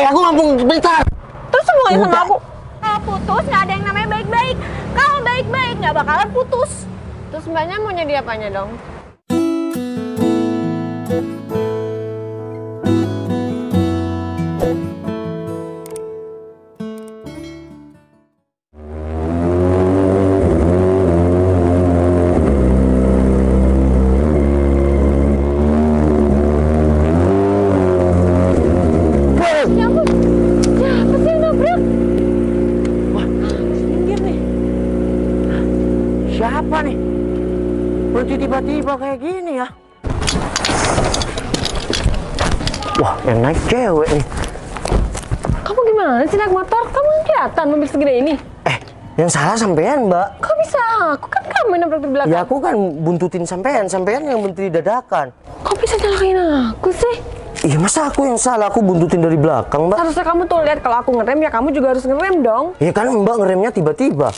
aku ngomong bentar. Terus hubungannya sama aku? Kalau putus nggak ada yang namanya baik-baik. Kalau baik-baik nggak bakalan putus. Terus mbaknya mau jadi apanya dong? Siapa nih? Berhenti tiba-tiba kayak gini ya? Wah, yang naik cewek nih. Kamu gimana sih naik motor? Kamu kelihatan mobil segede ini. Yang salah sampean, Mbak. Kok bisa aku? Kan kamu yang nabrak di belakang. Ya aku kan buntutin sampean yang buntuti dadakan. Kok bisa nyalahin aku sih? Iya, masa aku yang salah? Aku buntutin dari belakang, Mbak. Harusnya kamu tuh lihat kalau aku ngerem ya kamu juga harus ngerem dong. Iya kan, Mbak ngeremnya tiba-tiba.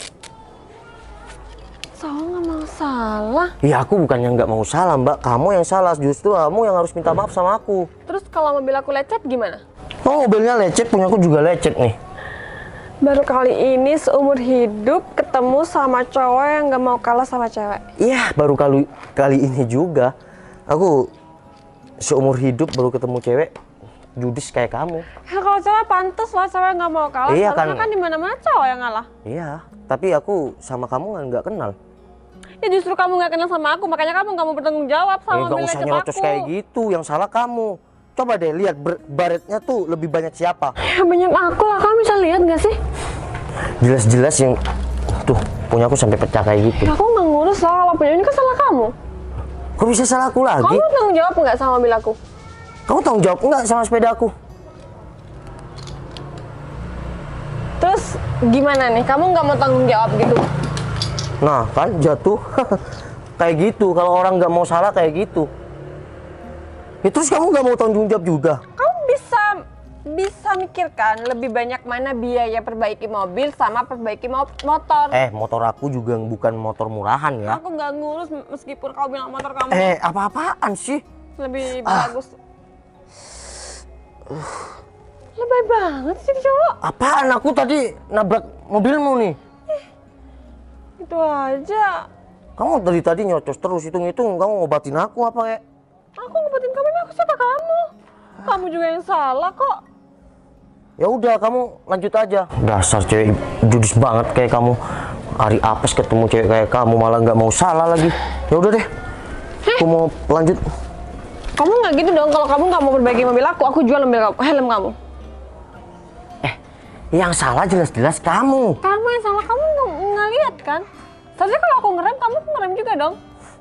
So nggak mau salah. Ya aku bukannya nggak mau salah, Mbak. Kamu yang salah. Justru kamu yang harus minta maaf sama aku. Terus kalau mobil aku lecet gimana? Oh, mobilnya lecet, punya aku juga lecet nih. Baru kali ini seumur hidup ketemu sama cowok yang nggak mau kalah sama cewek. Iya, baru kali ini juga. Aku seumur hidup baru ketemu cewek judes kayak kamu. Ya kalau cewek pantas lah, cewek nggak mau kalah. Iya Harusnya kan. kan di mana-mana cowok yang ngalah. Iya, tapi aku sama kamu nggak kenal. Ya justru kamu nggak kenal sama aku, makanya kamu nggak mau bertanggung jawab sama Nggak mobil usah lecet nyerocos aku. kayak gitu, yang salah kamu. Coba deh lihat baretnya tuh lebih banyak siapa. Ya banyak aku lah, kamu bisa lihat nggak sih? Jelas-jelas yang tuh punya aku sampai pecah kayak gitu. Aku nggak ngurus lah, kalau punya ini kan salah kamu. Kok bisa salah aku lagi? Kamu tanggung jawab nggak sama mobil aku? Kamu tanggung jawab nggak sama sepeda aku? Terus gimana nih? Kamu nggak mau tanggung jawab gitu? Nah kan jatuh kayak gitu. Kalau orang nggak mau salah kayak gitu. Ya, terus kamu nggak mau tanggung jawab juga? Kamu bisa mikirkan lebih banyak mana biaya perbaiki mobil sama perbaiki motor. Motor aku juga bukan motor murahan ya. Aku nggak ngurus meskipun kau bilang motor kamu Apa-apaan sih? lebih bagus. Lebay banget sih cowok. Apaan? Aku tadi nabrak mobilmu nih. Itu aja. Kamu dari tadi nyocos terus, hitung-hitung kamu ngobatin aku apa ya? Aku ngobatin kamu, aku siapa kamu? Kamu juga yang salah kok. Ya udah, kamu lanjut aja. Dasar cewek judes banget kayak kamu. Hari apes ketemu cewek kayak kamu malah nggak mau salah lagi. Ya udah deh, aku mau lanjut. Kamu nggak gitu dong, kalau kamu nggak mau perbaiki mobil aku jual helm kamu. Yang salah jelas-jelas kamu. Kamu yang salah, kamu nggak lihat kan? Seharusnya kalau aku ngerem juga dong.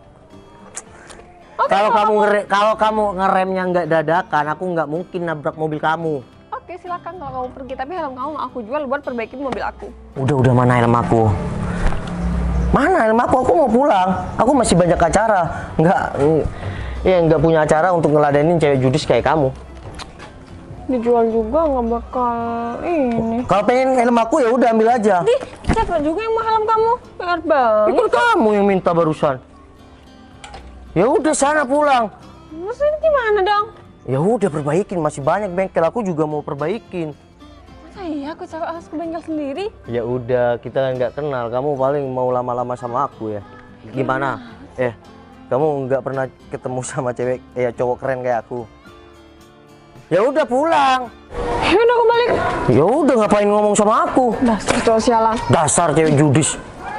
Oke, Kalau kamu ngeremnya nggak dadakan, aku nggak mungkin nabrak mobil kamu. Oke, silakan kalau kamu pergi, tapi helm kamu aku jual buat perbaiki mobil aku. Udah mana helm aku? Mana helm aku? Aku mau pulang. Aku masih banyak acara. Nggak punya acara untuk ngeladenin cewek judes kayak kamu. Dijual juga nggak bakal ini. Kalau pengen helm aku ya udah ambil aja. Siapa juga yang mau helm kamu? PR banget. Itu kamu yang minta barusan. Ya udah sana pulang. Terus ini gimana dong? Ya udah perbaikin, masih banyak bengkel, aku juga mau perbaikin. Masa iya aku harus ke bengkel sendiri? Ya udah, kita kan nggak kenal, kamu paling mau lama-lama sama aku ya. Gimana? Kamu nggak pernah ketemu sama cewek cowok keren kayak aku. Ya udah pulang. Ya udah aku balik. Ya udah, ngapain ngomong sama aku? Dasar cowok sialan. Dasar cewek judis.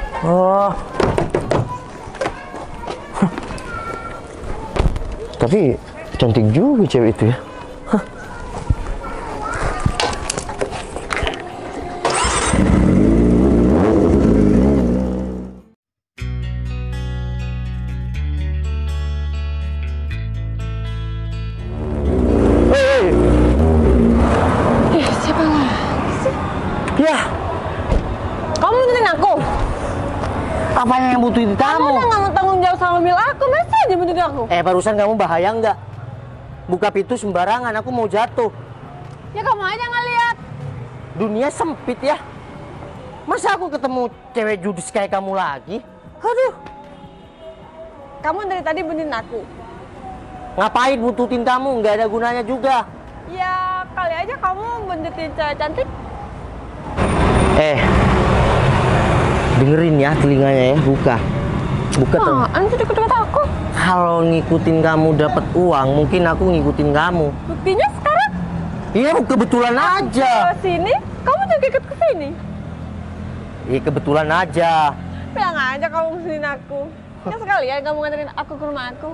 Tapi cantik juga cewek itu ya. Siapa lagi sih? Ya, Kamu buntutin aku? apanya yang butuhin Kamu kamu? udah nggak mau tanggung jawab sama mobil aku, masa aja buntutin aku? Barusan kamu bahaya nggak? Buka pintu sembarangan, aku mau jatuh. Ya kamu aja nggak lihat. Dunia sempit ya. Masa aku ketemu cewek judis kayak kamu lagi? Aduh. Kamu dari tadi buntutin aku. Ngapain buntutin kamu? Nggak ada gunanya juga. Ya kali aja kamu buntutin cewek cantik. Dengerin ya telinganya ya, buka tuh. Anjir deket-deket aku. Kalau ngikutin kamu dapat uang, mungkin aku ngikutin kamu. Buktinya sekarang? Iya, kebetulan aja. Ke sini, kamu juga ikut ke sini. Iya, kebetulan aja. Bilang aja kamu ngusilin aku. Ya sekali ya kamu nganterin aku ke rumah aku.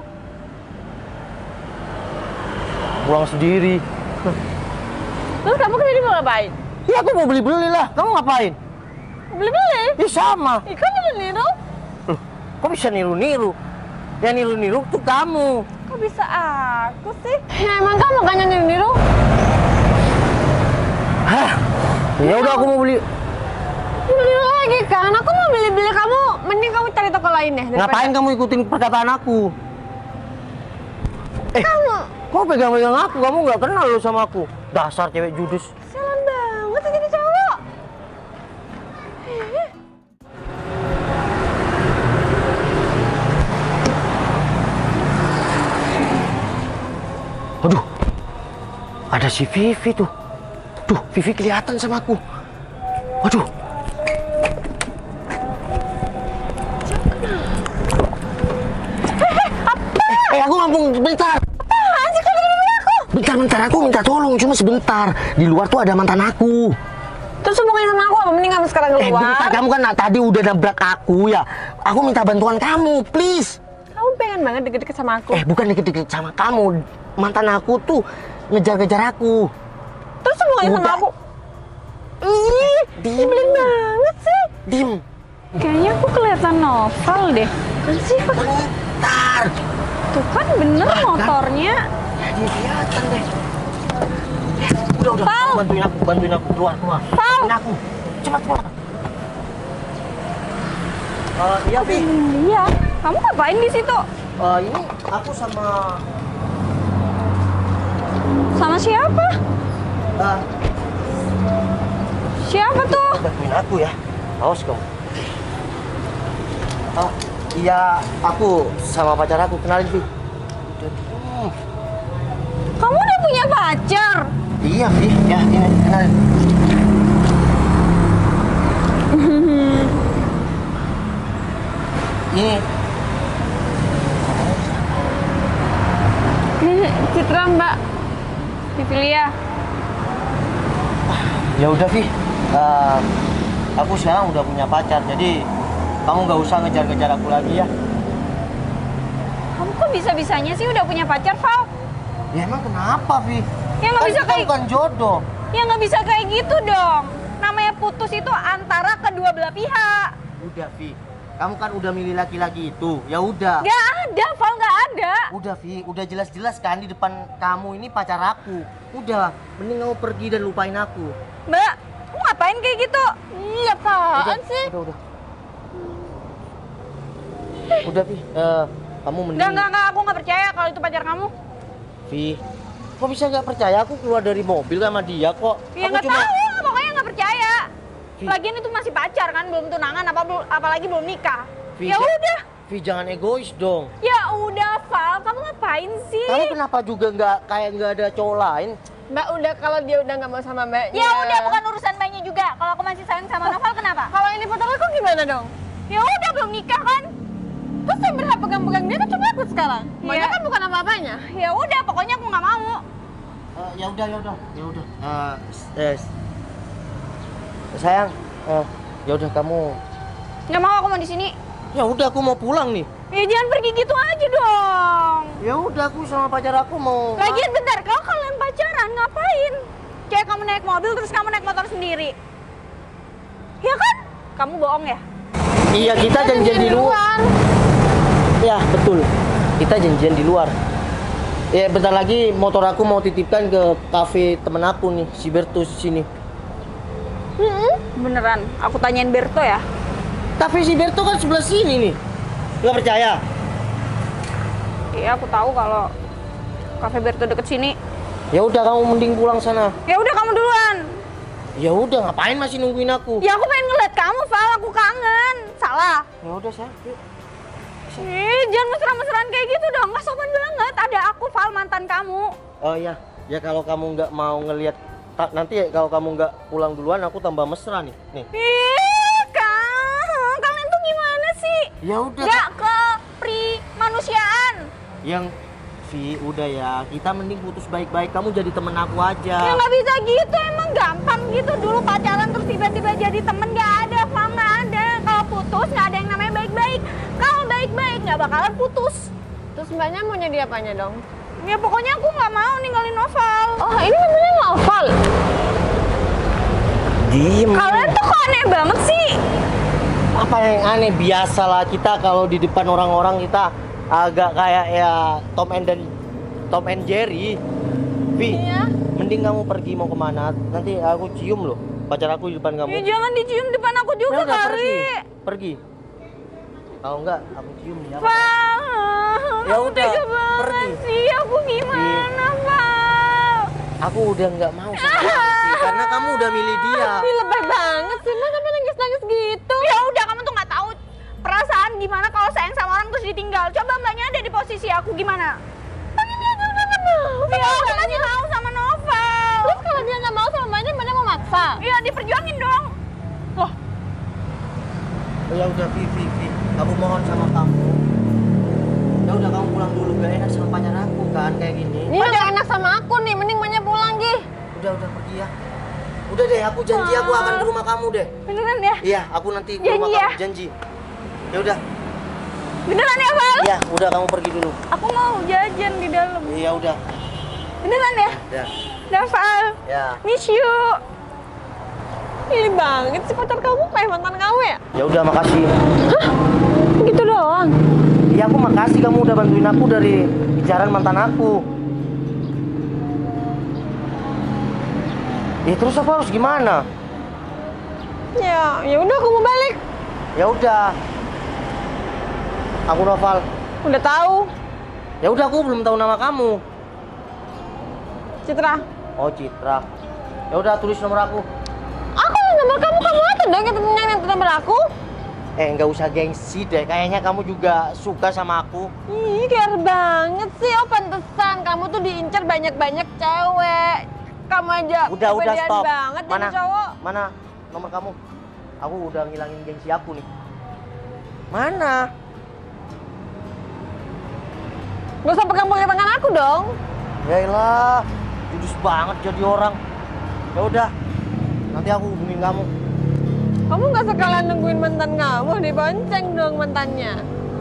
Pulang sendiri. Terus kamu kesini mau ngapain? Iya, aku mau beli-beli lah. Kamu ngapain? Beli-beli? Iya sama. Ikan niru-niru? Loh, kok bisa niru-niru? Yang niru-niru tuh kamu. Kok bisa aku sih? Ya emang kamu kan yang niru-niru? Hah? Ya udah aku mau beli. Niru lagi kan? Aku mau beli-beli, kamu mending kamu cari toko lain deh. Ngapain kamu ikutin perkataan aku? Kamu Kok pegang-pegang aku? Kamu nggak kenal lo sama aku. Dasar cewek judes. sialan banget sih jadi cowok. Aduh, ada si Vivi tuh. Tuh, Vivi kelihatan sama aku. Waduh. Aku ngomong bentar. Apaan sih kamu dari aku? Bentar, aku minta tolong cuma sebentar. Di luar tuh ada mantan aku. Terus hubungin sama aku apa? Mending kamu sekarang keluar. Bentar, kamu kan tadi udah nabrak aku ya. Aku minta bantuan kamu, please. Kamu pengen banget deket-deket sama aku. Bukan deket-deket sama kamu. Mantan aku tuh ngejar-ngejar aku. Terus hubungin sama Udah. aku. Ih, nyebelin banget sih. Dim. Kayaknya aku kelihatan novel deh. Kan sih? Bentar. Tuh kan bener motornya. Jadi kelihatan deh. Udah. Pal. Bantuin aku keluar. Pal. Bantuin aku. Cepat keluar. Iya, Vi. Iya. Kamu ngapain di situ? Ini aku sama Sama siapa? Siapa tuh? bantuin aku ya. Awas kamu. Iya, aku sama pacar aku, kenalin, Vi. Kamu udah punya pacar? Iya, Vi. Ya, ini kenalin. Ini Citra, Mbak. Vivilia. ya udah, Vi. Aku sekarang udah punya pacar, jadi kamu nggak usah ngejar-ngejar aku lagi ya. Kamu kok bisa-bisanya sih udah punya pacar, Val? Ya emang kenapa, Vi? Ya nggak bisa kita kayak bukan jodoh. Ya nggak bisa kayak gitu dong. Namanya putus itu antara kedua belah pihak. Udah, Vi. Kamu kan udah milih laki-laki itu. Ya udah. Gak ada, Val, gak ada. Udah, Vi. Udah jelas-jelas kan di depan kamu ini pacar aku. Udah, mending kamu pergi dan lupain aku. Mbak, kamu ngapain kayak gitu? Iya, apaan sih? Udah. Udah, Vi. Kamu mending... Enggak, aku nggak percaya kalau itu pacar kamu. Vi, kok bisa nggak percaya? Aku keluar dari mobil sama dia kok. Ya Aku nggak tahu, pokoknya nggak percaya. Vi. Lagian itu masih pacar kan, belum tunangan, apalagi belum nikah. Vi, Ya udah, Vi, jangan egois dong. ya udah, Val, kamu ngapain sih? Kamu kenapa juga nggak ada cowok lain? Mbak udah, kalau dia udah nggak mau sama mbaknya. Ya udah, bukan urusan mbaknya juga. Kalau aku masih sayang sama Novel, kenapa? Kalau ini pacar aku gimana dong? Ya udah, belum nikah kan? Terus yang berhak pegang-pegang dia kan cuma aku sekarang. Mbaknya Ya. kan bukan apa-apanya. Ya udah, pokoknya aku nggak mau. Ya udah. Sayang, ya udah kamu. Nggak mau, aku mau di sini. Ya udah aku mau pulang nih. Ya jangan pergi gitu aja dong. Ya udah aku sama pacar aku mau. Lagian bentar, kalau kalian pacaran ngapain? Kayak kamu naik mobil terus kamu naik motor sendiri. Ya kan? Kamu bohong ya? Iya, kita janjian di luar. Ya betul. Kita janjian di luar. Ya bentar lagi motor aku mau titipkan ke kafe temen aku nih, si Bertus sini. Beneran? Aku tanyain Berto ya? Tapi si Berto kan sebelah sini nih. Nggak percaya? Iya, aku tahu kalau kafe Berto deket sini. Ya udah kamu mending pulang sana. Ya udah, kamu duluan. Ya udah, ngapain masih nungguin aku? Ya aku pengen ngeliat kamu, Val. Aku kangen. Salah. Ya udah, sayang. Yuk. Jangan mesra-mesraan kayak gitu dong. Nggak sopan banget. Ada aku, Val, mantan kamu. Oh iya, Ya kalau kamu nggak mau ngelihat nanti ya kalau kamu nggak pulang duluan aku tambah mesra nih. Nih. Ih, kalian tuh gimana sih? Ya udah. Gak ke manusiaan. Yang Vi, udah ya, kita mending putus baik-baik. Kamu jadi temen aku aja. Ya nggak bisa gitu, emang gampang gitu. Dulu pacaran terus tiba-tiba jadi temen, nggak ada, Val, nggak ada. Kalau putus nggak ada yang namanya baik-baik. Kalau baik-baik nggak bakalan putus. Terus mbaknya mau jadi apanya dong? Ya pokoknya aku nggak mau ninggalin Noval. Oh, ini namanya Noval. Diem. Kalian tuh kok aneh banget sih? Apa yang aneh? Biasalah kita kalau di depan orang-orang kita agak kayak ya Tom and Jerry. Vi, Iya. mending kamu pergi mau kemana? Nanti aku cium loh pacar aku di depan kamu. Ya jangan dicium depan aku juga Ya udah, kali. pergi. Kalau enggak aku cium ya. Val, Ya aku udah, tega banget pergi. sih. Aku gimana, Val? Aku udah nggak mau sama kamu sih, karena kamu udah milih dia. Ih, lebay banget sih, Mbak sampai nangis-nangis gitu. Ya udah, kamu tuh nggak tahu perasaan gimana kalau sayang sama orang terus ditinggal. Coba mbaknya ada di posisi aku gimana? Ya aku masih mau sama Noval. Terus kalau dia nggak mau sama mbaknya, mbaknya mau maksa? Iya diperjuangin dong. Loh, Ya udah Vi, aku mohon sama kamu. Ya udah kamu pulang dulu, gak enak sama pacar aku kan kayak gini. Ini udah enak sama aku nih, mending mbaknya pulang, Gi. Udah pergi ya. Udah deh, aku janji aku akan ke rumah kamu deh. beneran ya? Iya, aku nanti ke Janji rumah ya? kamu, janji. Ya udah. Beneran ya, Val? Iya, udah kamu pergi dulu. Aku mau jajan di dalam. Iya udah. Beneran ya? Ya. Dah, Val. Ya. Miss you. Ih banget sih pacar kamu kayak mantan kamu ya? Ya udah, makasih. Gitu doang. Iya, aku makasih kamu udah bantuin aku dari bicaraan mantan aku. Terus aku harus gimana? Ya udah aku mau balik. Ya udah. Aku Noval. Udah tahu. Ya udah, aku belum tahu nama kamu. Citra. Oh, Citra. Ya udah, tulis nomor aku. Aku nomor kamu aja dong yang nomor aku. Nggak usah gengsi deh. Kayaknya kamu juga suka sama aku. Ih, care banget sih. Oh, pantesan kamu tuh diincar banyak-banyak cewek. Kamu aja Udah kepedean stop. banget jadi cowok. Mana nomor kamu? Aku udah ngilangin gengsi aku nih. Mana? Gak usah pegang-pegang tangan aku dong. Yaelah, judus banget jadi orang. Ya udah, nanti aku hubungin kamu. Kamu gak sekalian nungguin mantan kamu, dibonceng dong mantannya.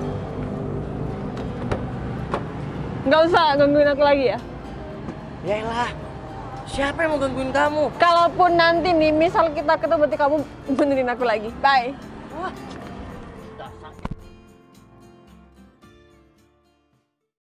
Gak usah gangguin aku lagi ya. Yaelah, siapa yang mau gangguin kamu? Kalaupun nanti nih, misal kita ketemu, berarti kamu benerin aku lagi. Bye. Wah,